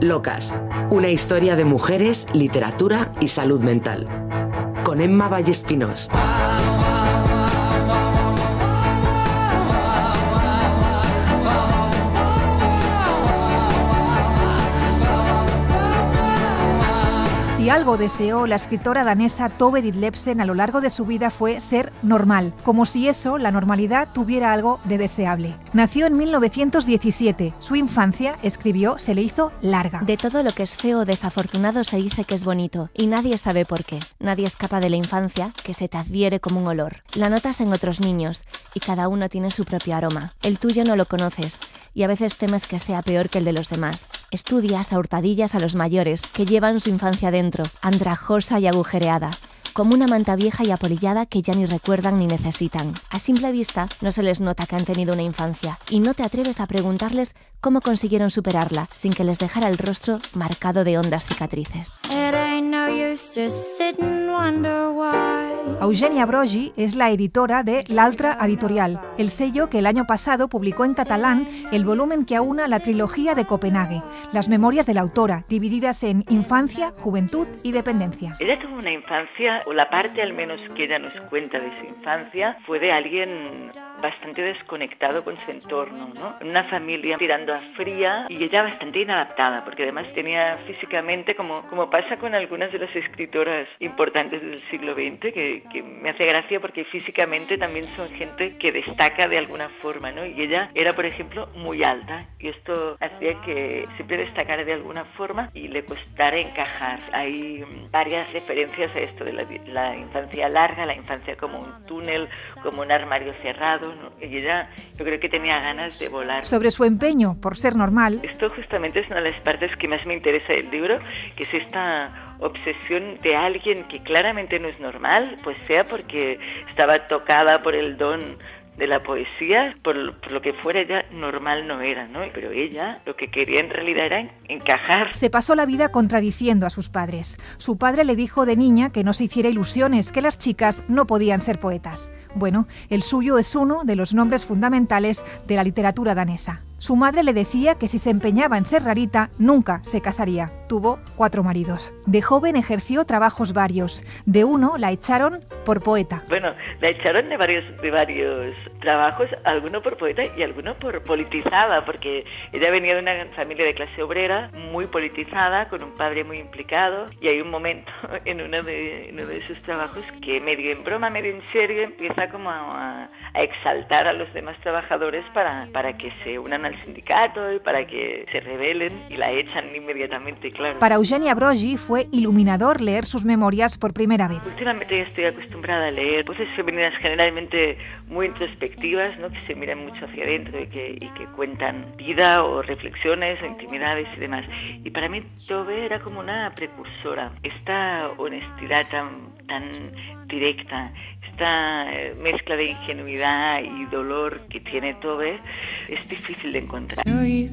Locas, una historia de mujeres, literatura y salud mental. Con Emma Vallespinós. Si algo deseó la escritora danesa Tove Ditlevsen a lo largo de su vida fue ser normal, como si eso, la normalidad, tuviera algo de deseable. Nació en 1917. Su infancia, escribió, se le hizo larga. De todo lo que es feo o desafortunado se dice que es bonito, y nadie sabe por qué. Nadie escapa de la infancia, que se te adhiere como un olor. La notas en otros niños, y cada uno tiene su propio aroma. El tuyo no lo conoces, y a veces temes que sea peor que el de los demás. Estudias a hurtadillas a los mayores, que llevan su infancia dentro, andrajosa y agujereada, como una manta vieja y apolillada que ya ni recuerdan ni necesitan. A simple vista no se les nota que han tenido una infancia, y no te atreves a preguntarles cómo consiguieron superarla sin que les dejara el rostro marcado de hondas cicatrices. Eugènia Brogi es la editora de L'Altra Editorial, el sello que el año pasado publicó en catalán el volumen que aúna la trilogía de Copenhague, las memorias de la autora, divididas en infancia, juventud y dependencia. Ella tuvo una infancia, o la parte al menos que ella nos cuenta de su infancia, fue de alguien bastante desconectado con su entorno, ¿no? Una familia tirando a fría y ella bastante inadaptada, porque además tenía físicamente, como pasa con algunas de las escritoras importantes del siglo XX, que me hace gracia porque físicamente también son gente que destaca de alguna forma, ¿no? Y ella era, por ejemplo, muy alta, y esto hacía que siempre destacara de alguna forma y le costara encajar. Hay varias referencias a esto de la infancia larga, la infancia como un túnel, como un armario cerrado, ¿no? Y ella, yo creo que tenía ganas de volar. Sobre su empeño por ser normal. Esto justamente es una de las partes que más me interesa del libro, que es esta obsesión de alguien que claramente no es normal, pues sea porque estaba tocada por el don de la poesía, por lo que fuera, ella normal no era, ¿no? Pero ella lo que quería en realidad era encajar. Se pasó la vida contradiciendo a sus padres. Su padre le dijo de niña que no se hiciera ilusiones, que las chicas no podían ser poetas. Bueno, el suyo es uno de los nombres fundamentales de la literatura danesa. Su madre le decía que si se empeñaba en ser rarita, nunca se casaría. Tuvo 4 maridos. De joven ejerció trabajos varios. De uno la echaron por poeta. Bueno, la echaron de varios trabajos, alguno por poeta y alguno por politizada, porque ella venía de una familia de clase obrera, muy politizada, con un padre muy implicado, y hay un momento en uno de esos trabajos que medio en broma, medio en serio, empieza como a exaltar a los demás trabajadores para que se unan al sindicato y para que se rebelen, y la echan inmediatamente, claro. Para Eugènia Brogi fue iluminador leer sus memorias por primera vez. Últimamente estoy acostumbrada a leer voces femeninas generalmente muy introspectivas, ¿no? Que se miran mucho hacia adentro y que cuentan vida o reflexiones o intimidades y demás. Y para mí Tove era como una precursora. Esta honestidad tan directa, esta mezcla de ingenuidad y dolor que tiene Tove es difícil de encontrar.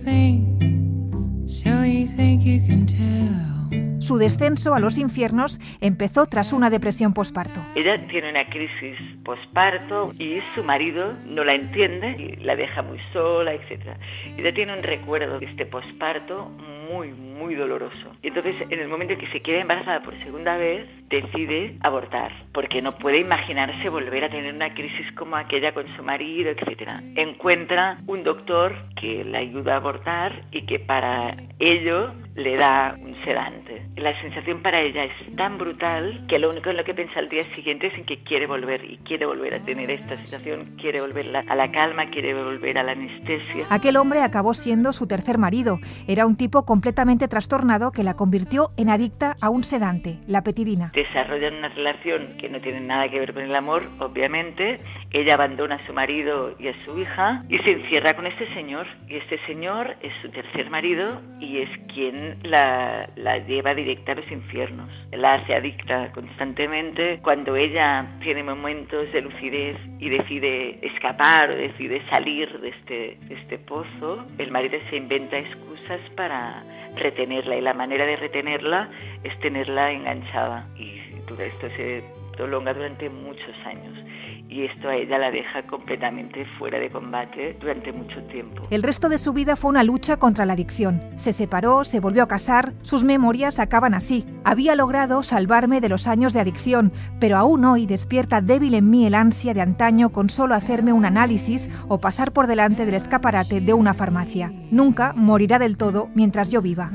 Su descenso a los infiernos empezó tras una depresión posparto. Ella tiene una crisis posparto y su marido no la entiende y la deja muy sola, etc. Ella tiene un recuerdo de este posparto muy doloroso. Y entonces, en el momento en que se queda embarazada por segunda vez, decide abortar, porque no puede imaginarse volver a tener una crisis como aquella con su marido, etc. Encuentra un doctor que la ayuda a abortar y que para ello le da un sedante. La sensación para ella es tan brutal que lo único en lo que piensa al día siguiente es en que quiere volver, y quiere volver a tener esta sensación, quiere volver a la calma, quiere volver a la anestesia. Aquel hombre acabó siendo su tercer marido. Era un tipo completamente trastornado que la convirtió en adicta a un sedante, la petidina. Desarrollan una relación que no tiene nada que ver con el amor, obviamente. Ella abandona a su marido y a su hija y se encierra con este señor. Y este señor es su tercer marido y es quien la lleva directa a los infiernos. La hace adicta constantemente. Cuando ella tiene momentos de lucidez y decide escapar o decide salir de este pozo, el marido se inventa excusas para retenerla, y la manera de retenerla es tenerla enganchada, y todo esto se prolonga durante muchos años. y esto a ella la deja completamente fuera de combate durante mucho tiempo. El resto de su vida fue una lucha contra la adicción. Se separó, se volvió a casar, sus memorias acaban así. Había logrado salvarme de los años de adicción, pero aún hoy despierta débil en mí el ansia de antaño con solo hacerme un análisis o pasar por delante del escaparate de una farmacia. Nunca morirá del todo mientras yo viva.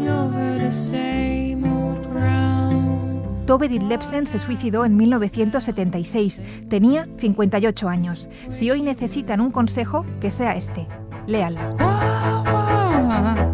Tove Ditlevsen se suicidó en 1976. Tenía 58 años. Si hoy necesitan un consejo, que sea este. Léanla.